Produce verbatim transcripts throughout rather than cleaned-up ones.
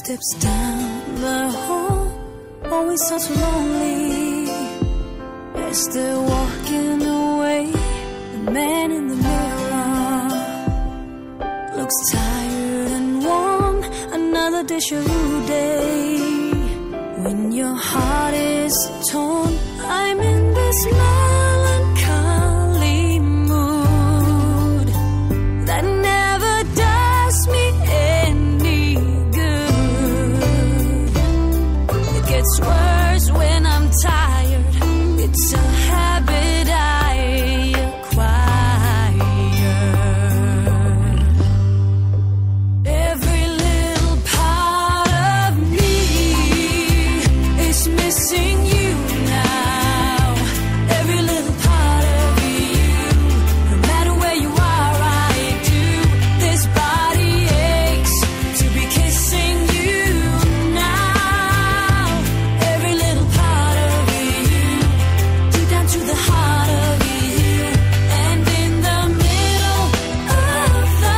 steps down the hall always sound so lonely. As they're walking away, the man in the mirror looks tired and warm. Another dish of day. When your heart is torn, I'm in this melancholy mood that never does me any good. It gets worse when I'm tired. It's a habit I acquired. Every little part of me is missing you now. Every little part of you, no matter where you are, I do. This body aches to be kissing you now. Every little part of you, deep down to the heart of you. And in the middle of the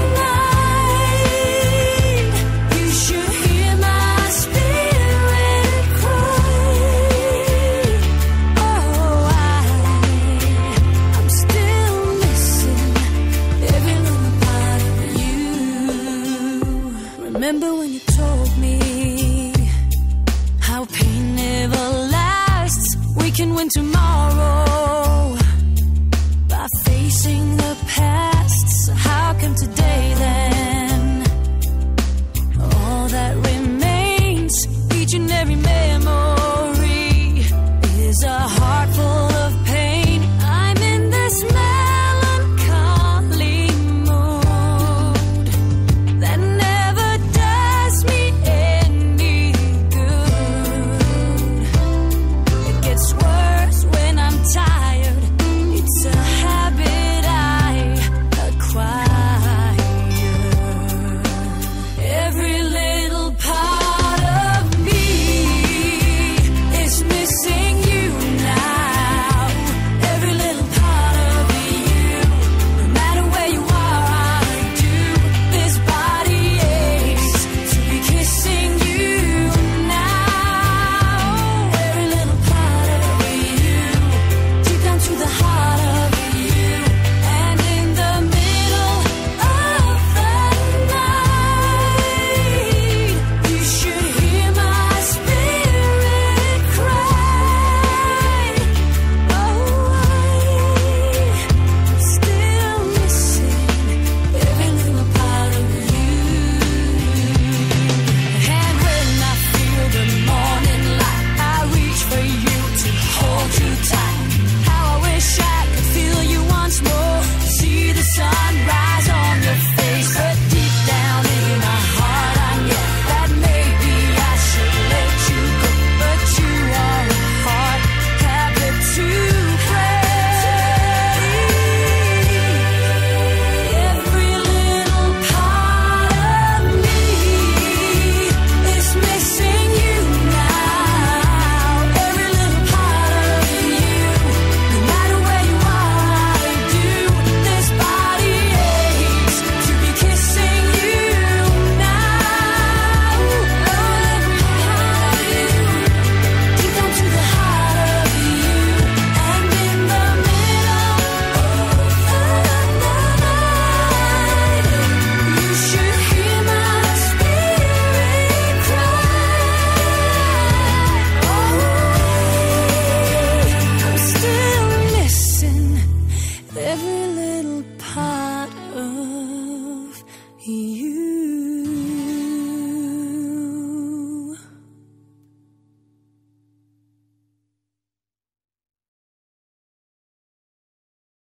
night, you should hear my spirit cry. Oh, I, I'm still missing every little part of you. Remember when you told me how pain never lasts? We can win tomorrow by facing the past. So how come today then all that remains, each and every man